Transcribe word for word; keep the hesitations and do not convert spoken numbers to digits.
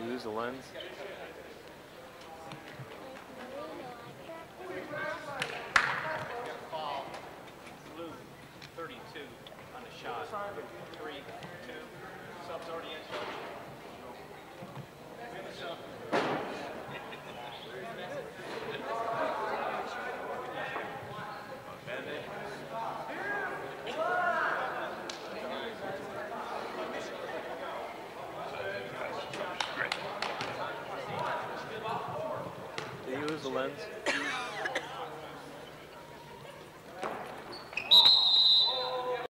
You lose the lens. Blue, thirty-two on the shot. Three, two. Sub's already in. Did you lose the lens?